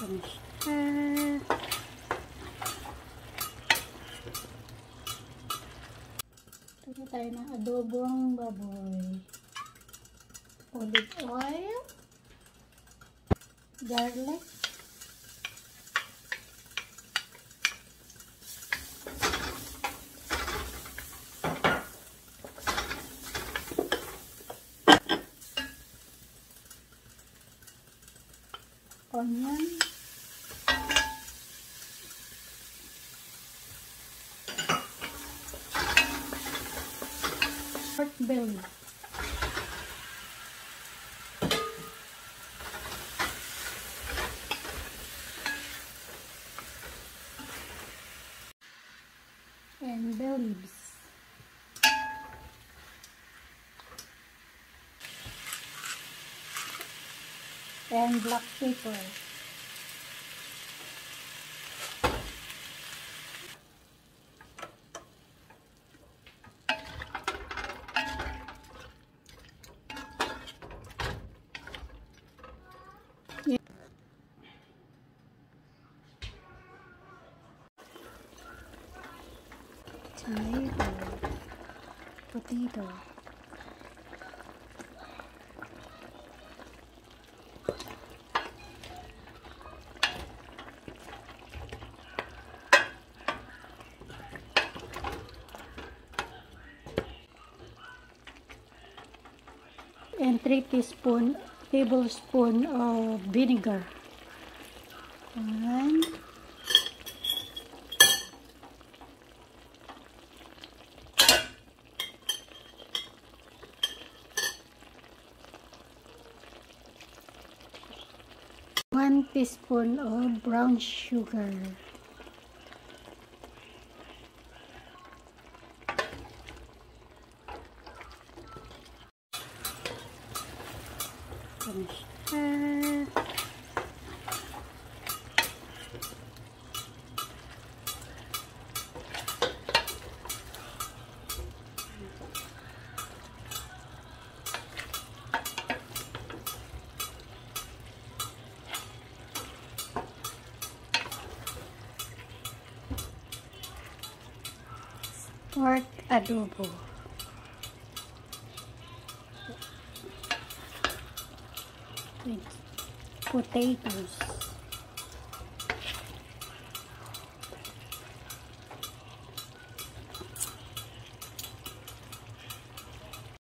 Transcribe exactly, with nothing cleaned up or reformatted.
Uh, Ito tayo ng adobong baboy. Olive oil, garlic, onion, pork belly, and bay leaves, and black pepper. Tomato, potato, and three teaspoon tablespoon of vinegar. One, one teaspoon of brown sugar. Uh, pork adobo. With potatoes.